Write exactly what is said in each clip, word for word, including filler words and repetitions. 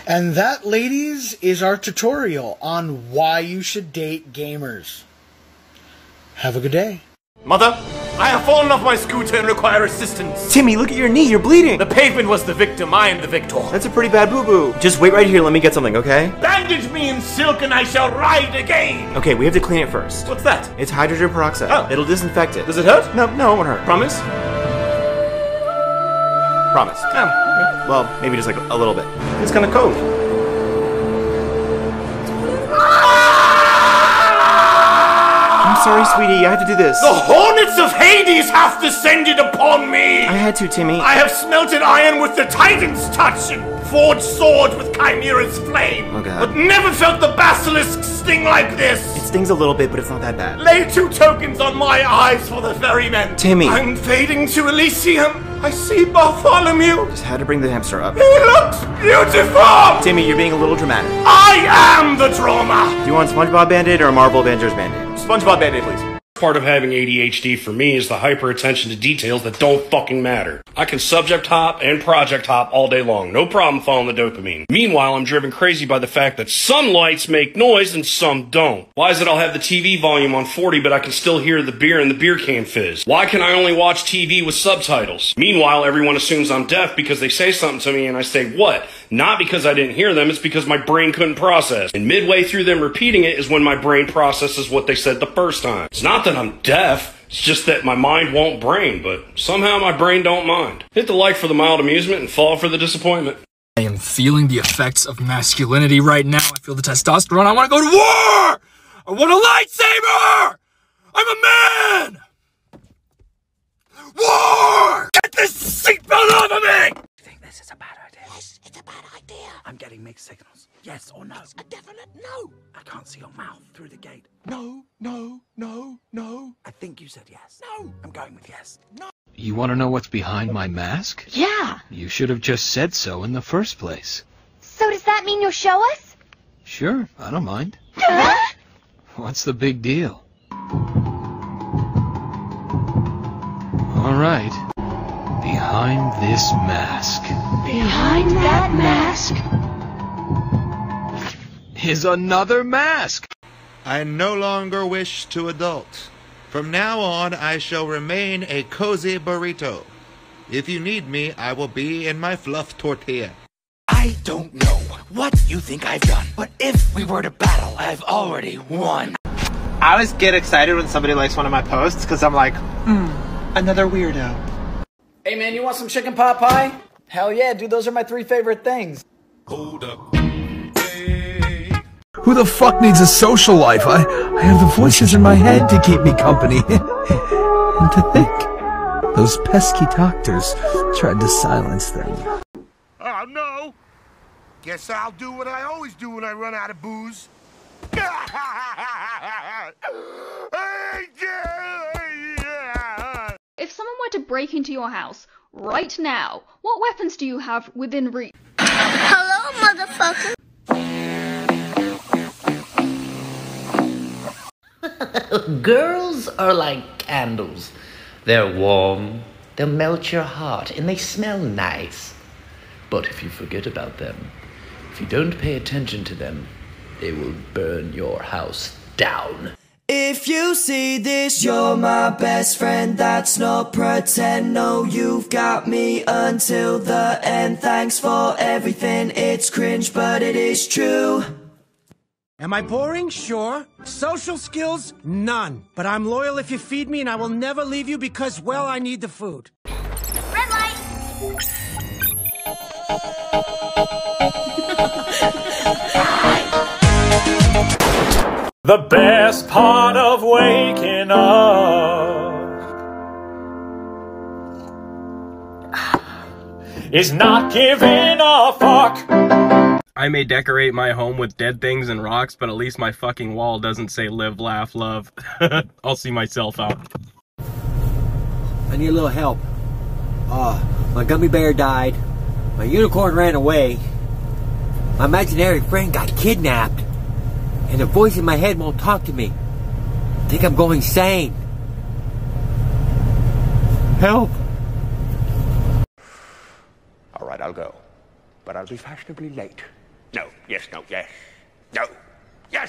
And that, ladies, is our tutorial on why you should date gamers. Have a good day. Mother, I have fallen off my scooter and require assistance. Timmy, look at your knee, you're bleeding. The pavement was the victim, I am the victor. That's a pretty bad boo-boo. Just wait right here, let me get something, okay? Bandage me in silk and I shall ride again. Okay, we have to clean it first. What's that? It's hydrogen peroxide. Oh. It'll disinfect it. Does it hurt? No, no, it won't hurt. Promise? Promise. Oh, okay. Well, maybe just like a little bit. It's kind of cold. I'm sorry, sweetie, I have to do this. The hornets of Hades have descended upon me! I had to, Timmy. I have smelted iron with the Titan's touch and forged swords with Chimera's flame. Oh, God. But never felt the basilisk sting like this. It stings a little bit, but it's not that bad. Lay two tokens on my eyes for the ferrymen. Timmy. I'm fading to Elysium. I see Bartholomew. Just had to bring the hamster up. He looks beautiful! Timmy, you're being a little dramatic. I am the drama! Do you want SpongeBob Band-Aid or a Marble Avengers Band-Aid? SpongeBob Band-Aid, please. Part of having A D H D for me is the hyper attention to details that don't fucking matter. I can subject hop and project hop all day long, no problem following the dopamine. Meanwhile, I'm driven crazy by the fact that some lights make noise and some don't. Why is it I'll have the T V volume on forty but I can still hear the beer in the beer can fizz? Why can I only watch T V with subtitles? Meanwhile, everyone assumes I'm deaf because they say something to me and I say, what? Not because I didn't hear them, it's because my brain couldn't process. And midway through them repeating it is when my brain processes what they said the first time. It's not that I'm deaf, it's just that my mind won't brain, but somehow my brain don't mind. Hit the like for the mild amusement and fall for the disappointment. I am feeling the effects of masculinity right now. I feel the testosterone. I want to go to war! I want a lightsaber! I'm a man! War! Get this seatbelt off of me! You think this is a bad idea? Yes, it's a bad idea. I'm getting mixed signals. Yes or no? It's a definite no. I can't see your mouth through the gate. No, no, no, no. I think you said yes. No. I'm going with yes. No. You want to know what's behind my mask? Yeah. You should have just said so in the first place. So does that mean you'll show us? Sure, I don't mind. Huh? What's the big deal? All right. Behind this mask. Behind that mask is another mask. I no longer wish to adult. From now on, I shall remain a cozy burrito. If you need me, I will be in my fluff tortilla. I don't know what you think I've done, but if we were to battle, I've already won. I always get excited when somebody likes one of my posts, because I'm like, hmm, another weirdo. Hey man, you want some chicken pot pie? Hell yeah, dude, those are my three favorite things. Hold up. Who the fuck needs a social life? I, I have the voices in my head to keep me company. And to think, those pesky doctors tried to silence them. Oh no! Guess I'll do what I always do when I run out of booze. If someone were to break into your house right now, what weapons do you have within reach? Hello, motherfucker. Girls are like candles. They're warm, they'll melt your heart, and they smell nice. But if you forget about them, if you don't pay attention to them, they will burn your house down. If you see this, you're my best friend. That's not pretend. No, you've got me until the end. Thanks for everything. It's cringe, but it is true. Am I boring? Sure. Social skills? None. But I'm loyal if you feed me, and I will never leave you because, well, I need the food. Red light. The best part of waking up is not giving a fuck. I may decorate my home with dead things and rocks, but at least my fucking wall doesn't say live, laugh, love. I'll see myself out. I need a little help. Uh, my gummy bear died. My unicorn ran away. My imaginary friend got kidnapped. And the voice in my head won't talk to me. I think I'm going insane. Help. All right, I'll go. But I'll be fashionably late. No, yes, no, yes. No, yes.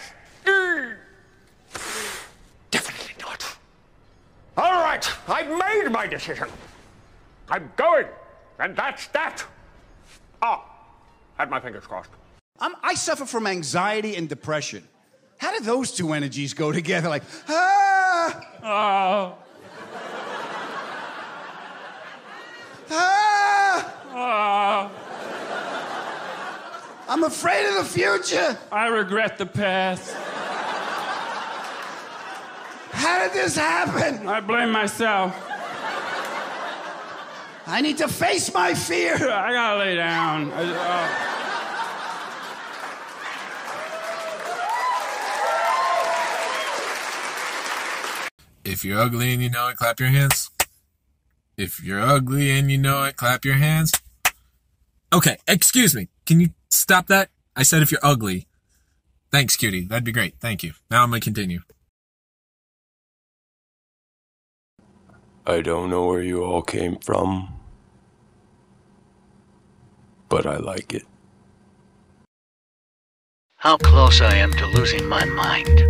Definitely not. All right, I've made my decision. I'm going, and that's that. Ah, had my fingers crossed. I'm, I suffer from anxiety and depression. How do those two energies go together? Like, ah! Oh. Ah! Ah. I'm afraid of the future. I regret the past. How did this happen? I blame myself. I need to face my fear. I gotta lay down. I, uh... If you're ugly and you know it, clap your hands. If you're ugly and you know it, clap your hands. Okay, excuse me. Can you stop that? I said if you're ugly. Thanks, cutie. That'd be great. Thank you. Now I'm gonna continue. I don't know where you all came from, but I like it. How close I am to losing my mind.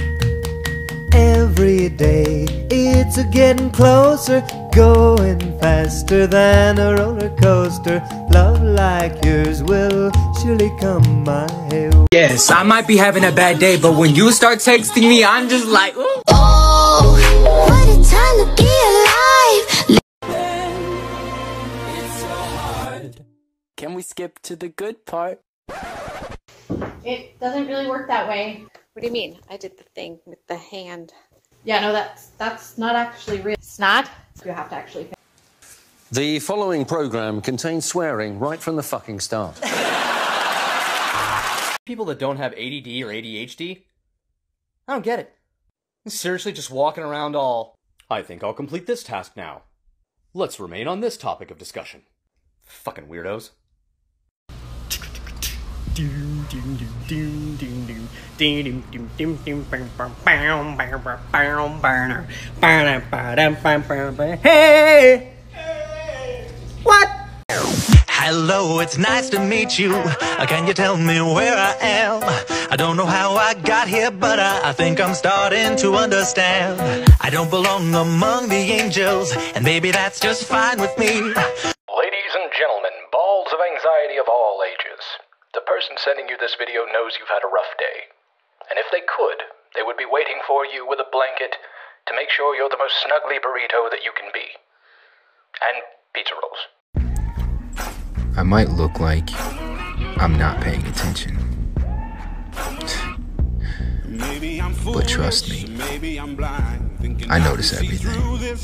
Every day it's a getting closer, going faster than a roller coaster. Love like yours will surely come my way. Yes, I might be having a bad day, but when you start texting me, I'm just like, ooh. Oh, what a time to be alive. Can we skip to the good part? It doesn't really work that way. What do you mean? I did the thing with the hand. Yeah, no, that's that's not actually real. It's not? You have to actually. The following program contains swearing right from the fucking start. People that don't have A D D or A D H D? I don't get it. Seriously, just walking around all, I think I'll complete this task now. Let's remain on this topic of discussion. Fucking weirdos. Hey! What? Hello, it's nice to meet you. Can you tell me where I am? I don't know how I got here, but I, I think I'm starting to understand. I don't belong among the angels, and maybe that's just fine with me. Ladies and gentlemen, balls of anxiety of all ages. The person sending you this video knows you've had a rough day. And if they could, they would be waiting for you with a blanket to make sure you're the most snuggly burrito that you can be. And pizza rolls. I might look like I'm not paying attention. But trust me, I notice everything.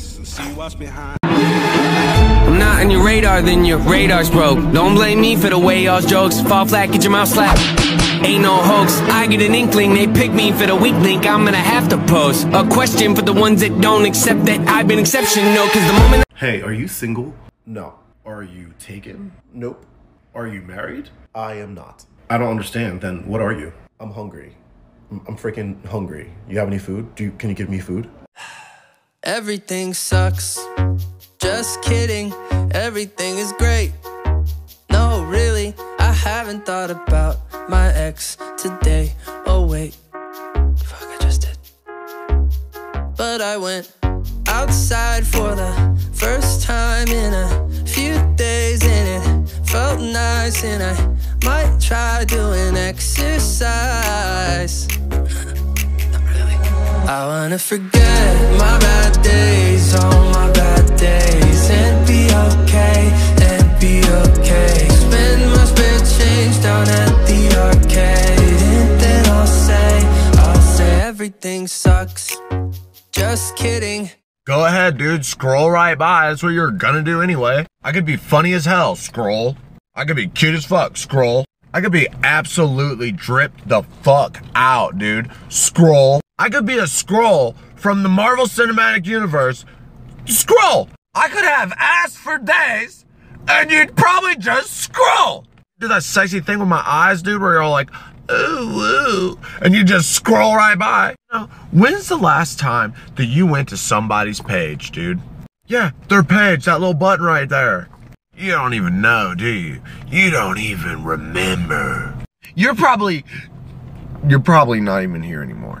I'm not on your radar, then your radar's broke. Don't blame me for the way y'all's jokes fall flat, get your mouth slapped. Ain't no hoax, I get an inkling, they pick me for the weak link. I'm gonna have to pose a question for the ones that don't accept that I've been exceptional. Cause the moment Hey, are you single? No. Are you taken? Nope. Are you married? I am not. I don't understand. Then what are you? I'm hungry. I'm, I'm freaking hungry. You have any food? Do you, can you give me food? Everything sucks. Just kidding. Everything is great. No, really, I haven't thought about my ex today. Oh wait, fuck, I just did. But I went outside for the first time in a few days, and it felt nice, and I might try doing exercise. Not really. I wanna forget my bad days, all my bad days, and be okay, and be okay. Spend my spare change down at the arcade, and then I'll say, I'll say everything sucks. Just kidding. Go ahead, dude. Scroll right by. That's what you're gonna do anyway. I could be funny as hell. Scroll. I could be cute as fuck. Scroll. I could be absolutely dripped the fuck out, dude. Scroll. I could be a scroll from the Marvel Cinematic Universe. Scroll. I could have ass for days, and you'd probably just scroll. Do that sexy thing with my eyes, dude, where you're all like, ooh, ooh, and you just scroll right by. You know, when's the last time that you went to somebody's page, dude? Yeah, their page, that little button right there. You don't even know, do you? You don't even remember. You're probably, you're probably not even here anymore.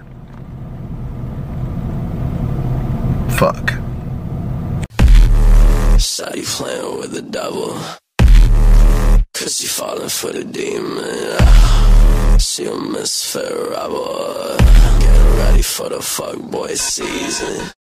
Fuck. Shawty playing with the devil, cause she falling for the demon. She a misfit rebel, getting ready for the fuckboy season.